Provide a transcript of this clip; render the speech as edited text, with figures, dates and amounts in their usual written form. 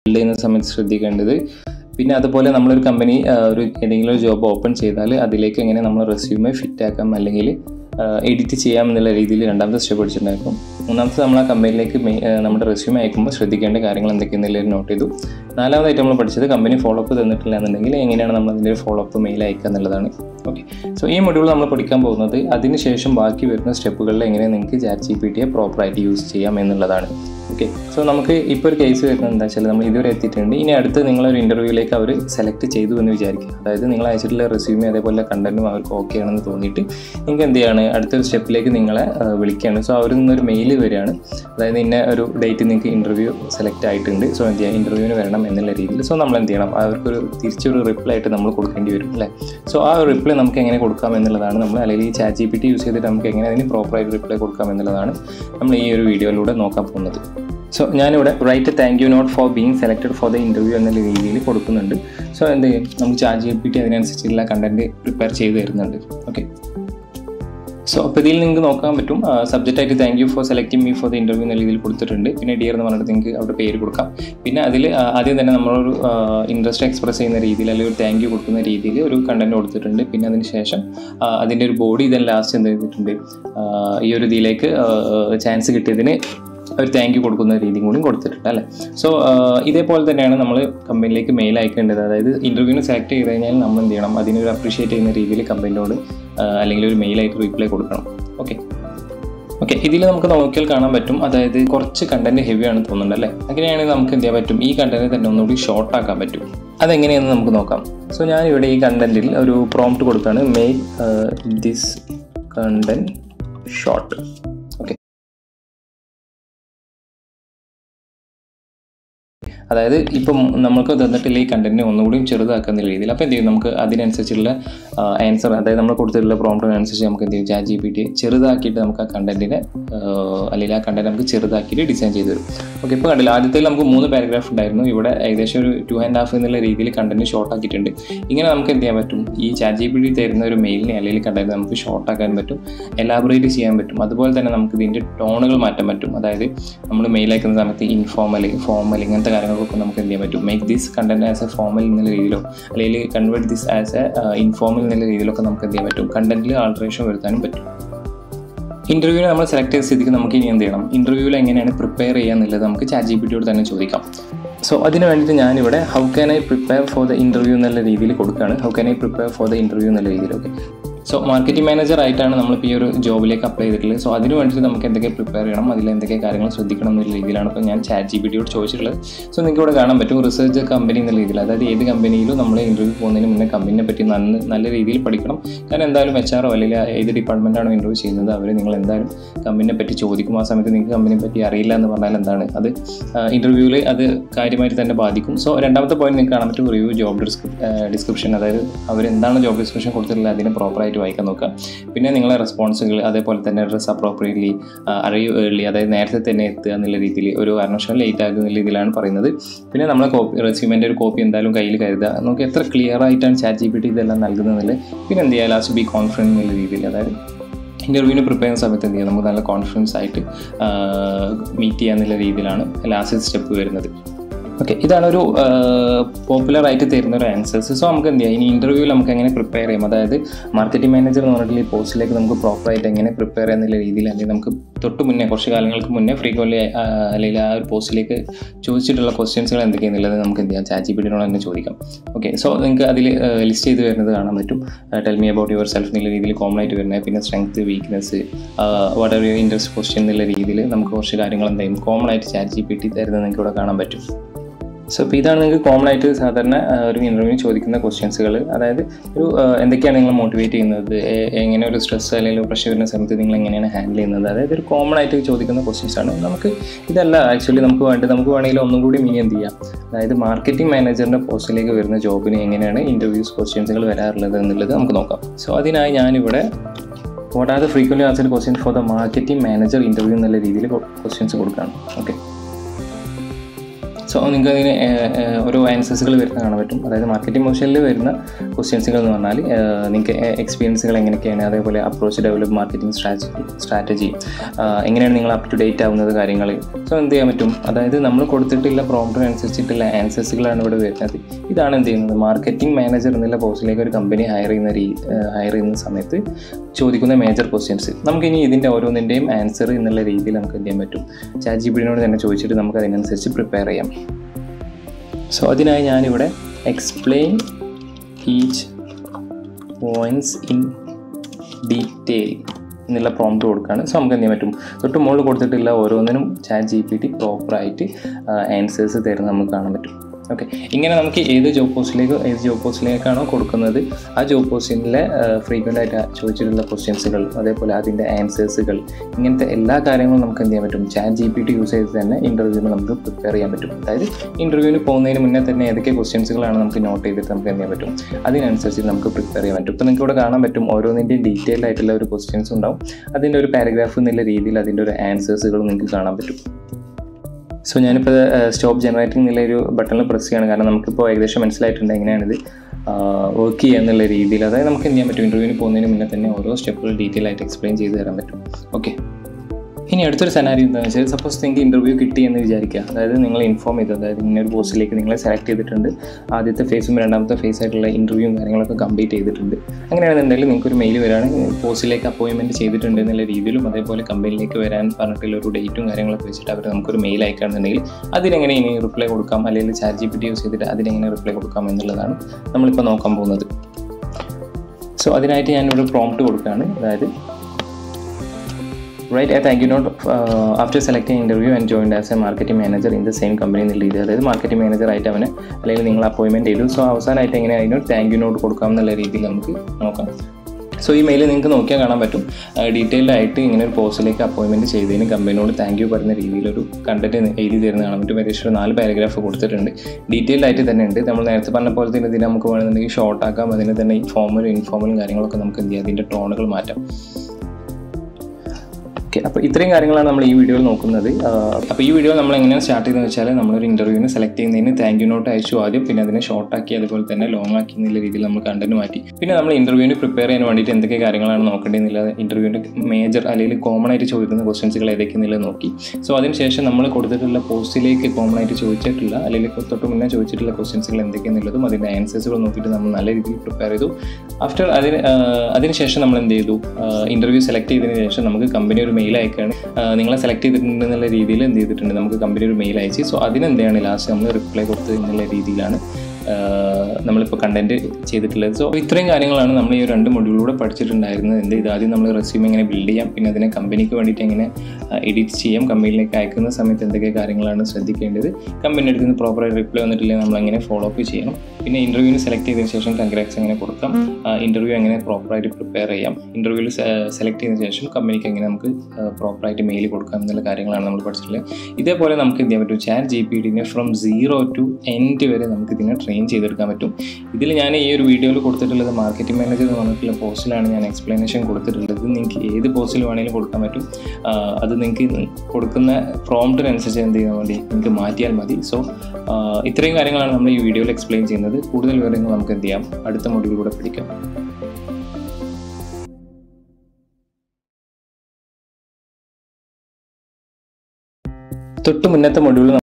ചെയ്യുന്ന സമയത്ത് ശ്രദ്ധിക്കേണ്ടത്. പിന്നെ അതുപോലെ നമ്മളൊരു കമ്പനി ഏതെങ്കിലും ഒരു ജോബ് ഓപ്പൺ ചെയ്താൽ അതിലേക്ക് എങ്ങനെ നമ്മൾ റെസ്യൂമെ ഫിറ്റ് ആക്കാം അല്ലെങ്കിൽ എഡിറ്റ് ചെയ്യാം എന്നുള്ള രീതിയിൽ രണ്ടാമത്തെ സ്റ്റെപ്പ് പഠിച്ചിട്ടുണ്ടായിരുന്നു. മൂന്നാമത്തെ നമ്മൾ ആ കമ്പനിയിലേക്ക് നമ്മുടെ റെസ്യൂമെ അയക്കുമ്പോൾ ശ്രദ്ധിക്കേണ്ട കാര്യങ്ങൾ എന്തൊക്കെയെന്നുള്ളത് നോട്ട് ചെയ്തു. നാലാമതായിട്ട് നമ്മൾ പഠിച്ചത് കമ്പനി ഫോളോ അപ്പ് തന്നിട്ടില്ല എന്നുണ്ടെങ്കിൽ എങ്ങനെയാണ് നമ്മൾ അതിൻ്റെ ഫോളോ അപ്പ് മെയിൽ അയക്കുക എന്നുള്ളതാണ്. ഓക്കെ, സോ ഈ മൊഡ്യൂൾ നമ്മൾ പഠിക്കാൻ പോകുന്നത് അതിനുശേഷം ബാക്കി വരുന്ന സ്റ്റെപ്പുകളിൽ എങ്ങനെ നിങ്ങൾക്ക് ChatGPT പ്രോപ്പറായിട്ട് യൂസ് ചെയ്യാം എന്നുള്ളതാണ്. ഓക്കെ, സോ നമുക്ക് ഇപ്പോൾ ഒരു കേസ് വരുന്നത് എന്താ വെച്ചാൽ നമ്മൾ ഇതുവരെ എത്തിയിട്ടുണ്ട്. ഇനി അടുത്ത് നിങ്ങളൊരു ഇൻ്റർവ്യൂവിലേക്ക് അവർ സെലക്ട് ചെയ്തു എന്ന് വിചാരിക്കുക. അതായത് നിങ്ങൾ അയച്ചിട്ടുള്ള റെസ്യൂമെ അതേപോലെ കണ്ടന്റും അവർക്ക് ഓക്കെ ആണെന്ന് തോന്നിയിട്ട് നിങ്ങൾക്ക് എന്ത് ചെയ്യാണ്, അടുത്തൊരു സ്റ്റെപ്പിലേക്ക് നിങ്ങളെ വിളിക്കുകയാണ്. സോ അവരിൽ നിന്നൊരു മെയിൽ വരികയാണ്, അതായത് ഇന്ന ഒരു ഡേറ്റ് നിങ്ങൾക്ക് ഇൻ്റർവ്യൂ സെലക്ട് ആയിട്ടുണ്ട്, സോ എന്ത് ചെയ്യുക, ഇൻ്റർവ്യൂവിന് വരണം എന്നുള്ള രീതിയിൽ. സോ നമ്മൾ എന്ത് ചെയ്യണം, അവർക്കൊരു തിരിച്ചൊരു റിപ്ലൈ ആയിട്ട് നമ്മൾ കൊടുക്കേണ്ടി വരും അല്ലേ. സോ ആ ഒരു റിപ്ലൈ നമുക്ക് എങ്ങനെ കൊടുക്കാം എന്നുള്ളതാണ് നമ്മൾ, അല്ലെങ്കിൽ ഈ ChatGPT യൂസ് ചെയ്തിട്ട് നമുക്ക് എങ്ങനെ അതിന് പ്രോപ്പറായിട്ട് റിപ്ലൈ കൊടുക്കാം എന്നുള്ളതാണ് നമ്മൾ ഈ ഒരു വീഡിയോയിലൂടെ നോക്കാൻ പോകുന്നത്. സോ ഞാനിവിടെ right thank you not for being selected for the interview എന്നുള്ള രീതിയിൽ കൊടുക്കുന്നുണ്ട്. സോ എന്ത് ചെയ്യും, നമുക്ക് ChatGPT അതിനനുസരിച്ചുള്ള കണ്ടന്റ് പ്രിപ്പയർ ചെയ്ത് തരുന്നുണ്ട്. ഓക്കെ, സോ അപ്പോൾ ഇതിൽ നിങ്ങൾക്ക് നോക്കാൻ പറ്റും, സബ്ജക്റ്റായിട്ട് thank you for selecting me for the interview എന്ന രീതിയിൽ കൊടുത്തിട്ടുണ്ട്. പിന്നെ ഡിയർ എന്ന് പറഞ്ഞിട്ട് നിങ്ങൾക്ക് അവിടെ പേര് കൊടുക്കാം. പിന്നെ അതിൽ ആദ്യം തന്നെ നമ്മളൊരു ഇൻട്രസ്റ്റ് എക്സ്പ്രസ് ചെയ്യുന്ന രീതിയിൽ അല്ലെങ്കിൽ ഒരു താങ്ക് യു കൊടുക്കുന്ന രീതിയിൽ ഒരു കണ്ടന്റ് കൊടുത്തിട്ടുണ്ട്. പിന്നെ അതിന് ശേഷം അതിൻ്റെ ഒരു ബോഡി ഇതെല്ലാം ലാസ്റ്റ് എന്ത് ചെയ്തിട്ടുണ്ട്, ഈ ഒരു ഇതിലേക്ക് ചാൻസ് കിട്ടിയതിന് ഒരു താങ്ക് യു കൊടുക്കുന്ന രീതിയും കൂടി കൊടുത്തിട്ടുണ്ട് അല്ലേ. സോ ഇതേപോലെ തന്നെയാണ് നമ്മൾ കമ്പനിയിലേക്ക് മെയിൽ അയക്കേണ്ടത്. അതായത് ഇൻ്റർവ്യൂവിന് സെലക്ട് ചെയ്ത് കഴിഞ്ഞാൽ നമ്മൾ എന്ത് ചെയ്യണം, അതിനൊരു അപ്രീഷിയേറ്റ് ചെയ്യുന്ന രീതിയിൽ കമ്പനിയോട് അല്ലെങ്കിൽ ഒരു മെയിലായിട്ട് റിപ്ലൈ കൊടുക്കണം. ഓക്കെ, ഇതിൽ നമുക്ക് നോക്കിയാൽ കാണാൻ പറ്റും, അതായത് കുറച്ച് കണ്ടന്റ് ഹെവിയാണ് തോന്നുന്നുണ്ട് അല്ലേ. അങ്ങനെയാണെങ്കിൽ നമുക്ക് എന്ത് ചെയ്യാൻ പറ്റും, ഈ കണ്ടന്റ് തന്നെ ഒന്നുകൂടി ഷോർട്ട് ആക്കാൻ പറ്റും. അതെങ്ങനെയാണെന്ന് നമുക്ക് നോക്കാം. സോ ഞാനിവിടെ ഈ കണ്ടന്റിൽ ഒരു പ്രോംപ്റ്റ് കൊടുക്കുകയാണ്, make this content short. Okay, അതായത് ഇപ്പം നമുക്ക് തന്നിട്ടുള്ള ഈ കണ്ടന്റിനെ ഒന്നുകൂടിയും ചെറുതാക്കുന്ന രീതിയിൽ. അപ്പോൾ എന്ത് ചെയ്യും, നമുക്ക് അതിനനുസരിച്ചുള്ള ആൻസർ, അതായത് നമ്മൾ കൊടുത്തിട്ടുള്ള പ്രോംപ്റ്റിനനുസരിച്ച് നമുക്ക് എന്ത് ചെയ്യും, ChatGPT ചെറുതാക്കിയിട്ട് നമുക്ക് ആ കണ്ടന്റിനെ അല്ലെങ്കിൽ ആ കണ്ടന്റ് നമുക്ക് ചെറുതാക്കിയിട്ട് ഡിസൈൻ ചെയ്ത് തരും. ഓക്കെ, ഇപ്പോൾ കണ്ടില്ല, ആദ്യത്തിൽ നമുക്ക് 3 പാരഗ്രാഫ് ഉണ്ടായിരുന്നു, ഇവിടെ ഏകദേശം ഒരു 2.5 എന്നുള്ള രീതിയിൽ കണ്ടന്റ് ഷോർട്ട് ആക്കിയിട്ടുണ്ട്. ഇങ്ങനെ നമുക്ക് എന്ത് ചെയ്യാൻ പറ്റും, ഈ ChatGPT തരുന്ന ഒരു മെയിലിനെ അല്ലെങ്കിൽ കണ്ടന്റ് നമുക്ക് ഷോർട്ട് ആക്കാൻ പറ്റും, എലാബറേറ്റ് ചെയ്യാൻ പറ്റും. അതുപോലെ തന്നെ നമുക്ക് ഇതിൻ്റെ ടോണുകൾ മാറ്റാൻ പറ്റും. അതായത് നമ്മൾ മെയിൽ അയക്കുന്ന സമയത്ത് ഇൻഫോർമൽ, ഫോർമൽ ഇങ്ങനത്തെ കാര്യങ്ങളൊക്കെ നമുക്ക് എന്ത് ചെയ്യാൻ പറ്റും, make this content as a formal എന്നുള്ള രീതിയിലോ അല്ലെങ്കിൽ convert this as a informal എന്നുള്ള രീതിയിലൊക്കെ നമുക്ക് എന്ത് ചെയ്യാൻ പറ്റും, കണ്ടന്റിൽ ആൾട്രേഷൻ വരുത്താനും പറ്റും. ഇൻ്റർവ്യൂവിനെ നമ്മൾ സെലക്ട് ചെയ്ത സ്ഥിതിക്ക് നമുക്ക് ഇനി എന്ത് ചെയ്യണം, ഇൻ്റർവ്യൂവിൽ എങ്ങനെയാണ് പ്രിപ്പയർ ചെയ്യുക എന്നുള്ളത് നമുക്ക് ChatGPTയോട് തന്നെ ചോദിക്കാം. സോ അതിന് വേണ്ടിയിട്ട് ഞാനിവിടെ how can I prepare for the interview എന്നുള്ള രീതിയിൽ കൊടുക്കുകയാണ്. How can I prepare for the interview എന്നുള്ള രീതിയിൽ. ഓക്കെ, സോ മാർക്കറ്റിംഗ് മാനേജർ ആയിട്ടാണ് നമ്മളിപ്പോൾ ഈ ഒരു ജോബിലേക്ക് അപ്ലൈ ചെയ്തിട്ടുള്ളത്. സോ അതിന് വേണ്ടിയിട്ട് നമുക്ക് എന്തൊക്കെ പ്രിപ്പയർ ചെയ്യണം, അതിൽ എന്തൊക്കെ കാര്യങ്ങൾ ശ്രദ്ധിക്കണം എന്നുള്ള രീതിയിലാണ് ഇപ്പോൾ ഞാൻ ChatGPTയോട് ചോദിച്ചിട്ടുള്ളത്. സോ നിങ്ങൾക്ക് ഇവിടെ കാണാൻ പറ്റും, റിസർച്ച് കമ്പനി എന്നുള്ള രീതിയിൽ. അതായത് ഏത് കമ്പനിയിലും നമ്മൾ ഇൻ്റർവ്യൂ പോകുന്നതിന് മുന്നേ കമ്പനിയെ പറ്റി നല്ല രീതിയിൽ പഠിക്കണം. കാരണം എന്തായാലും HR അല്ലെങ്കിൽ ഏത് ഡിപ്പാർട്ട്മെൻറ്റാണോ ഇൻ്റർവ്യൂ ചെയ്യുന്നത് അവർ നിങ്ങൾ എന്തായാലും കമ്പനിയെ പറ്റി ചോദിക്കും. ആ സമയത്ത് നിങ്ങൾക്ക് കമ്പനിയെ പറ്റി അറിയില്ല എന്ന് പറഞ്ഞാൽ എന്താണ്, അത് ഇൻ്റർവ്യൂവിൽ അത് കാര്യമായിട്ട് തന്നെ ബാധിക്കും. സോ രണ്ടാമത്തെ പോയിന്റ് നിങ്ങൾക്ക് കാണാൻ പറ്റും, റിവ്യൂ ജോബ് ഡിസ്ക്രിപ്ഷൻ. അതായത് അവരെന്താണ് ജോബ് ഡിസ്ക്രിപ്ഷൻ കൊടുത്തിട്ടുള്ളത് അതിനെ പ്രോപ്പറായിട്ട് വായിക്കാൻ നോക്കുക. പിന്നെ നിങ്ങളെ റെസ്പോൺസുകൾ, അതേപോലെ തന്നെ ഡ്രസ് അപ്രോപ്രിയറ്റ്ലി, അറിയൂ ഏർലി, അതായത് നേരത്തെ തന്നെ എത്തുക എന്നുള്ള രീതിയിൽ, ഒരു കാരണവശാലും ലേറ്റ് ആകുന്ന രീതിയിലാണ് പറയുന്നത്. പിന്നെ നമ്മളെ റെസ്യൂമിൻ്റെ ഒരു കോപ്പി എന്തായാലും കയ്യിൽ കരുതുക. നമുക്ക് എത്ര ക്ലിയർ ആയിട്ടാണ് ChatGPT ഇതെല്ലാം നൽകുന്നതിൽ. പിന്നെ എന്ത് ചെയ്യുക, ലാസ്റ്റ് ബി കോൺഫിഡൻറ്റ് എന്നുള്ള രീതിയിൽ, അതായത് ഇൻ്റർവ്യൂവിന് പ്രിപ്പയർ ചെയ്യുന്ന സമയത്ത് എന്ത് ചെയ്യുക, നമുക്ക് നല്ല കോൺഫിഡൻസ് ആയിട്ട് മീറ്റ് ചെയ്യുക എന്നുള്ള രീതിയിലാണ് ലാസ്റ്റ് സ്റ്റെപ്പ് വരുന്നത്. ഓക്കെ, ഇതാണൊരു പോപ്പുലറായിട്ട് തരുന്ന ഒരു ആൻസേഴ്സ്. സോ നമുക്ക് എന്ത് ചെയ്യാം, ഇനി ഇൻ്റർവ്യൂവിൽ നമുക്ക് എങ്ങനെ പ്രിപ്പയർ ചെയ്യാം, അതായത് മാർക്കറ്റിംഗ് മാനേജർ എന്ന് പറഞ്ഞിട്ടുള്ള ഈ പോസ്റ്റിലേക്ക് നമുക്ക് പ്രോപ്പറായിട്ട് എങ്ങനെ പ്രിപ്പയർ ചെയ്യുന്നുള്ള രീതിയിൽ, അല്ലെങ്കിൽ നമുക്ക് തൊട്ട് മുന്നേ കുറച്ച് കാലങ്ങൾക്ക് മുന്നേ ഫ്രീക്വൻലി അല്ലെങ്കിൽ ആ ഒരു പോസ്റ്റിലേക്ക് ചോദിച്ചിട്ടുള്ള ക്വസ്റ്റ്യൻസുകൾ എന്തൊക്കെയാണെന്നുള്ളത് നമുക്ക് എന്ത് ചെയ്യാം, ChatGPTയോട് തന്നെ ചോദിക്കാം. ഓക്കെ, സോ നിങ്ങൾക്ക് അതിൽ ലിസ്റ്റ് ചെയ്ത് വരുന്നത് കാണാൻ പറ്റും. Tell me about yourself എന്നുള്ള രീതിയിൽ കോമൺ ആയിട്ട് വരുന്നത്. പിന്നെ strength, weakness, what are your interest question എന്നുള്ള രീതിയിൽ നമുക്ക് കുറച്ച് കാര്യങ്ങൾ എന്തായാലും കോമൺ ആയിട്ട് ChatGPT തരുന്നത് നിങ്ങൾക്ക് ഇവിടെ കാണാൻ പറ്റും. സോ അപ്പോൾ ഇതാണ് നിങ്ങൾക്ക് കോമൺ ആയിട്ട് സാധാരണ ഒരു ഇൻ്റർവ്യൂവിന് ചോദിക്കുന്ന ക്വസ്റ്റ്യൻസുകൾ. അതായത് ഒരു എന്തൊക്കെയാണ് നിങ്ങൾ മോട്ടിവേറ്റ് ചെയ്യുന്നത്, എങ്ങനെ ഒരു സ്ട്രെസ് അല്ലെങ്കിൽ പ്രഷർ വരുന്ന സമയത്ത് നിങ്ങൾ എങ്ങനെയാണ് ഹാൻഡിൽ ചെയ്യുന്നത്, അതായത് ഒരു കോമൺ ആയിട്ട് ചോദിക്കുന്ന ക്വസ്റ്റ്യൻസാണ്. നമുക്ക് ഇതല്ല ആക്ച്വലി നമുക്ക് വേണമെങ്കിൽ ഒന്നും കൂടി എന്ത് ചെയ്യാം, അതായത് മാർക്കറ്റിംഗ് മാനേജറിൻ്റെ പോസ്റ്റിലേക്ക് വരുന്ന ജോബിന് എങ്ങനെയാണ് ഇൻ്റർവ്യൂസ് ക്വസ്റ്റ്യൻസുകൾ വരാറുള്ളത് എന്നുള്ളത് നമുക്ക് നോക്കാം. സോ അതിനായി ഞാനിവിടെ what are the frequently answered questions for the marketing manager interview എന്നുള്ള രീതിയിൽ ക്വസ്റ്റ്യൻസ് കൊടുക്കുകയാണ്. ഓക്കെ, സോ നിങ്ങൾക്ക് അതിന് ഓരോ ആൻസേഴ്സുകൾ വരുന്ന കാണാൻ പറ്റും. അതായത് മാർക്കറ്റിംഗ് മോഷനിൽ വരുന്ന ക്വസ്റ്റ്യൻസുകൾ എന്ന് പറഞ്ഞാൽ നിങ്ങൾക്ക് എക്സ്പീരിയൻസുകൾ എങ്ങനെയൊക്കെയാണ്, അതേപോലെ അപ്രോച്ച് ഡെവലപ്പ് മാർക്കറ്റിംഗ് സ്ട്രാറ്റജി എങ്ങനെയാണ് നിങ്ങൾ അപ് ടു ഡേറ്റ് ആവുന്നത് കാര്യങ്ങൾ. സോ എന്ത് ചെയ്യാൻ പറ്റും, അതായത് നമ്മൾ കൊടുത്തിട്ടുള്ള പ്രോംപ്റ്റിനനുസരിച്ചിട്ടുള്ള ആൻസേഴ്സുകളാണ് ഇവിടെ വരുന്നത്. ഇതാണ് എന്ത് ചെയ്യുന്നത്, മാർക്കറ്റിംഗ് മാനേജർ എന്നുള്ള പോസ്റ്റിലേക്ക് ഒരു കമ്പനി ഹയർ ചെയ്യുന്ന സമയത്ത് ചോദിക്കുന്ന മേജർ ക്വസ്റ്റ്യൻസ്. നമുക്കിനി ഇതിൻ്റെ ഓരോന്നിൻ്റെയും ആൻസർ എന്നുള്ള രീതിയിൽ നമുക്ക് എന്ത് ചെയ്യാൻ പറ്റും, ചാറ്റ്ജിപിടിയോട് തന്നെ ചോദിച്ചിട്ട് നമുക്ക് അതിനനുസരിച്ച് പ്രിപ്പയർ ചെയ്യാം. സോ അതിനായി ഞാനിവിടെ explain each points in detail എന്നുള്ള പ്രോംപ്റ്റ് കൊടുക്കുകയാണ്. സോ നമുക്ക് എന്ത് ചെയ്യാൻ പറ്റും, തൊട്ട് മുകളിൽ കൊടുത്തിട്ടുള്ള ഓരോന്നിനും ചാറ്റ്ജിപിടി പ്രോപ്പറായിട്ട് ആൻസേഴ്സ് തരുന്നത് നമുക്ക് കാണാൻ പറ്റും. ഓക്കെ, ഇങ്ങനെ നമുക്ക് ഏത് ജോബ് പോസ്റ്റിലേക്കാണോ കൊടുക്കുന്നത് ആ ജോബ് പോസ്റ്റിലെ ഫ്രീക്വൻ്റ് ആയിട്ട് ചോദിച്ചിട്ടുള്ള ക്വസ്റ്റ്യൻസുകൾ, അതേപോലെ അതിൻ്റെ ആൻസേഴ്സുകൾ, ഇങ്ങനത്തെ എല്ലാ കാര്യങ്ങളും നമുക്ക് എന്ത് ചെയ്യാൻ പറ്റും, ചാറ്റ്ജിപിടി യൂസ് ചെയ്ത് തന്നെ ഇൻ്റർവ്യൂവിന് നമുക്ക് പ്രിപ്പയർ ചെയ്യാൻ പറ്റും. അതായത് ഇൻ്റർവ്യൂവിന് പോകുന്നതിന് മുന്നേ തന്നെ ഏതൊക്കെ ക്വസ്റ്റ്യൻസുകളാണ് നമുക്ക് നോട്ട് ചെയ്തിട്ട് നമുക്ക് എന്ത് ചെയ്യാൻ പറ്റും, അതിനനുസരിച്ച് നമുക്ക് പ്രിപ്പയർ ചെയ്യാൻ പറ്റും. ഇപ്പോൾ നിങ്ങൾക്ക് ഇവിടെ കാണാൻ പറ്റും ഓരോന്നിൻ്റെയും ഡീറ്റെയിൽ ആയിട്ടുള്ള ഒരു ക്വസ്റ്റ്യൻസ് ഉണ്ടാവും, അതിൻ്റെ ഒരു പാരഗ്രാഫ് എന്നുള്ള രീതിയിൽ അതിൻ്റെ ഒരു ആൻസേഴ്സുകളും നിങ്ങൾക്ക് കാണാൻ പറ്റും. സോ ഞാനിപ്പോൾ സ്റ്റോപ്പ് ജനറേറ്റിംഗ് എന്നുള്ള ഒരു ബട്ടണിൽ പ്രസ് ചെയ്യാണ്, കാരണം നമുക്കിപ്പോൾ ഏകദേശം മനസ്സിലായിട്ടുണ്ട് എങ്ങനെയാണിത് വർക്ക് ചെയ്യുക എന്നുള്ള രീതിയിൽ. അതായത് നമുക്ക് എന്ത് ചെയ്യാൻ പറ്റും, ഇൻ്റർവ്യൂവിന് പോകുന്നതിന് മുന്നേ തന്നെ ഓരോ സ്റ്റെപ്പുകൾ ഡീറ്റെയിൽ ആയിട്ട് എക്സ്പ്ലെയിൻ ചെയ്ത് തരാൻ പറ്റും. ഓക്കെ, ഇനി അടുത്തൊരു സെനാരിയോ എന്താണെന്ന് വെച്ചാൽ, സപ്പോസ് നിങ്ങൾക്ക് ഇൻ്റർവ്യൂ കിട്ടി എന്ന് വിചാരിക്കുക. അതായത് നിങ്ങൾ ഇൻഫോം ചെയ്തു, അതായത് ഇങ്ങനെ ഒരു പോസ്റ്റിലേക്ക് നിങ്ങളെ സെലക്ട് ചെയ്തിട്ടുണ്ട്, ആദ്യത്തെ ഫേസും രണ്ടാമത്തെ ഫേസ് ആയിട്ടുള്ള ഇൻ്റർവ്യൂവും കാര്യങ്ങളൊക്കെ കംപ്ലീറ്റ് ചെയ്തിട്ടുണ്ട്. അങ്ങനെയാണെന്നുണ്ടെങ്കിൽ നിങ്ങൾക്കൊരു മെയിൽ വരാണെങ്കിൽ പോസ്റ്റിലേക്ക് അപ്പോയിൻമെൻറ്റ് ചെയ്തിട്ടുണ്ട് എന്നുള്ള രീതിയിലും, അതേപോലെ കമ്പനിയിലേക്ക് വരാൻ പറഞ്ഞിട്ടുള്ള ഒരു ഡേറ്റും കാര്യങ്ങളൊക്കെ വെച്ചിട്ട് അവർ നമുക്കൊരു മെയിൽ അയക്കുകയാണെന്നുണ്ടെങ്കിൽ അതിനെങ്ങനെ ഇനി റിപ്ലൈ കൊടുക്കാം, അല്ലെങ്കിൽ ചാറ്റ്ജിപിടി യൂസ് ചെയ്തിട്ട് അതിനെങ്ങനെ റിപ്ലൈ കൊടുക്കാം എന്നുള്ളതാണ് നമ്മളിപ്പോൾ നോക്കാൻ പോകുന്നത്. സോ അതിനായിട്ട് ഞാനിവിടെ പ്രോംപ്റ്റ് കൊടുക്കുകയാണ്. അതായത് write a thank you note after selecting interview and joined as a marketing manager in the same company എന്നുള്ള രീതി. അതായത് മാർക്കറ്റിംഗ് മാനേജർ ആയിട്ട് അവനെ അല്ലെങ്കിൽ നിങ്ങൾ അപ്പോയിൻമെൻറ്റ് ചെയ്തു. സോ അവസാനമായിട്ട് എങ്ങനെ അതിന് താങ്ക് യു നോട്ട് കൊടുക്കാം എന്നുള്ള രീതിയിൽ നമുക്ക് നോക്കാം. സോ ഈ മെയിൽ നിങ്ങൾക്ക് നോക്കിയാൽ കാണാൻ പറ്റും, ഡീറ്റെയിൽഡ് ആയിട്ട് ഇങ്ങനെ ഒരു പോസ്റ്റിലേക്ക് അപ്പോയിൻമെൻറ്റ് ചെയ്തതിന് കമ്പനിയോട് താങ്ക് യു പറയുന്ന രീതിയിലൊരു കണ്ടന്റ് എഴുതി തരുന്ന കാണാൻ പറ്റും. ഏകദേശം ഒരു 4 പാരഗ്രാഫ് കൊടുത്തിട്ടുണ്ട്, ഡീറ്റെയിൽഡ് ആയിട്ട് തന്നെ ഉണ്ട്. നമ്മൾ നേരത്തെ പറഞ്ഞ പോലെ തന്നെ ഇതിന് നമുക്ക് വേണമെന്നുണ്ടെങ്കിൽ ഷോർട്ട് ആക്കാം, അതിന് തന്നെ ഫോർമലും ഇൻഫോർമലും കാര്യങ്ങളൊക്കെ നമുക്ക് എന്ത് ചെയ്യാം, അതിൻ്റെ ടോണുകൾ മാറ്റാം. ഓക്കെ, അപ്പോൾ ഇത്രയും കാര്യങ്ങളാണ് നമ്മൾ ഈ വീഡിയോയിൽ നോക്കുന്നത്. അപ്പോൾ ഈ വീഡിയോ നമ്മൾ എങ്ങനെയാണ് സ്റ്റാർട്ട് ചെയ്തതെന്ന് വെച്ചാൽ, നമ്മളൊരു ഇൻ്റർവ്യൂവിന് സെലക്ട് ചെയ്യുന്നതിന് താങ്ക് യു നോട്ട് അയച്ചു ആദ്യം, പിന്നെ അതിനെ ഷോർട്ടാക്കി അതുപോലെ തന്നെ ലോങ് ആക്കി എന്നുള്ള രീതിയിൽ നമ്മൾ കണ്ടന്റ് മാറ്റി. പിന്നെ നമ്മൾ ഇൻ്റർവ്യൂവിന് പ്രിപ്പയർ ചെയ്യാൻ വേണ്ടിയിട്ട് എന്തൊക്കെ കാര്യങ്ങളാണ് നോക്കേണ്ടതെന്നുള്ളത്, ഇൻ്റർവ്യൂവിൻ്റെ മേജർ അല്ലെങ്കിൽ കോമൺ ആയിട്ട് ചോദിക്കുന്ന ക്വസ്റ്റ്യൻസുകൾ ഏതൊക്കെയെന്നുള്ളത് നോക്കി. സോ അതിനുശേഷം നമ്മൾ കൊടുത്തിട്ടുള്ള പോസ്റ്റിലേക്ക് കോമൺ ആയിട്ട് ചോദിച്ചിട്ടുള്ള അല്ലെങ്കിൽ തൊട്ട് മുന്നേ ചോദിച്ചിട്ടുള്ള ക്വസ്റ്റ്യൻസുകൾ എന്തൊക്കെയെന്നുള്ളതും അതിൻ്റെ ആൻസേഴ്സുകൾ നോക്കിയിട്ട് നമ്മൾ നല്ല രീതിയിൽ പ്രിപ്പയർ ചെയ്തു. ആഫ്റ്റർ അതിനുശേഷം നമ്മൾ എന്ത് ചെയ്തു, ഇൻ്റർവ്യൂ സെലക്ട് ചെയ്തതിന് ശേഷം നമുക്ക് കമ്പനി ഒരു മെയിൽ അയക്കുകയാണ്, നിങ്ങളെ സെലക്ട് ചെയ്തിട്ടുണ്ട് എന്നുള്ള രീതിയിൽ എന്ത് ചെയ്തിട്ടുണ്ട്, നമുക്ക് കമ്പനി ഒരു മെയിൽ അയച്ചു. സോ അതിനെന്താണ് ലാസ്റ്റ് നമ്മൾ റിപ്ലൈ കൊടുത്തത് എന്നുള്ള രീതിയിലാണ് നമ്മളിപ്പോൾ കണ്ടന്റ് ചെയ്തിട്ടുള്ളത്. സോ ഇത്രയും കാര്യങ്ങളാണ് നമ്മൾ ഈ 2 മൊഡ്യൂളിലൂടെ പഠിച്ചിട്ടുണ്ടായിരുന്നത്. ഇത് ആദ്യം നമ്മൾ റെസ്യൂം എങ്ങനെ ബിൽഡ് ചെയ്യാം, പിന്നെ അതിനെ കമ്പനിക്ക് വേണ്ടിയിട്ട് എങ്ങനെ എഡിറ്റ് ചെയ്യാം, കമ്പനിയിലേക്ക് അയക്കുന്ന സമയത്ത് എന്തൊക്കെ കാര്യങ്ങളാണ് ശ്രദ്ധിക്കേണ്ടത്, കമ്പനി എടുക്കുന്ന പ്രോപ്പറായിട്ട് റിപ്ലൈ വന്നിട്ടില്ലെങ്കിൽ നമ്മൾ എങ്ങനെ ഫോളോ അപ്പ് ചെയ്യണം, പിന്നെ ഇൻ്റർവ്യൂവിന് സെലക്ട് ചെയ്തതിന് ശേഷം കൺഗ്രാറ്റ്സ് എങ്ങനെ കൊടുക്കാം, ഇൻ്റർവ്യൂ എങ്ങനെ പ്രോപ്പറായിട്ട് പ്രിപ്പയർ ചെയ്യാം, ഇൻ്റർവ്യൂവിൽ സെലക്ട് ചെയ്തതിന് ശേഷം കമ്പനിക്ക് എങ്ങനെ നമുക്ക് പ്രോപ്പറായിട്ട് മെയിൽ കൊടുക്കാം എന്നുള്ള കാര്യങ്ങളാണ് നമ്മൾ പഠിച്ചിട്ടുള്ളത്. ഇതേപോലെ നമുക്ക് എന്ത് ചെയ്യാൻ പറ്റും, ചാറ്റ്ജിപിടിനെ ഫ്രം 0 to end വരെ നമുക്ക് ഇതിനെ ട്രെയിൻ ചെയ്തെടുക്കാൻ പറ്റും. ഇതിൽ ഞാൻ ഈ ഒരു വീഡിയോയിൽ കൊടുത്തിട്ടുള്ളത് മാർക്കറ്റിംഗ് മാനേജർ എന്ന് പറഞ്ഞിട്ടുള്ള പോസ്റ്റിലാണ് ഞാൻ എക്സ്പ്ലനേഷൻ കൊടുത്തിട്ടുള്ളത്. നിങ്ങൾക്ക് ഏത് പോസ്റ്റിൽ വേണമെങ്കിലും കൊടുക്കാൻ പറ്റും, അത് നിങ്ങൾക്ക് കൊടുക്കുന്ന പ്രോംപ്റ്റിനനുസരിച്ച് എന്ത് ചെയ്യാൻ വേണ്ടി നിങ്ങൾക്ക് മാറ്റിയാൽ മതി. സോ ഇത്രയും കാര്യങ്ങളാണ് നമ്മൾ ഈ വീഡിയോയിൽ എക്സ്പ്ലെയിൻ ചെയ്യുന്നത്. കൂടുതൽ വിവരങ്ങൾ നമുക്ക് എന്ത് ചെയ്യാം, അടുത്ത മൊഡ്യൂളിലൂടെ പഠിക്കാം. തൊട്ട് മുന്നത്തെ മൊഡ്യൂളിൽ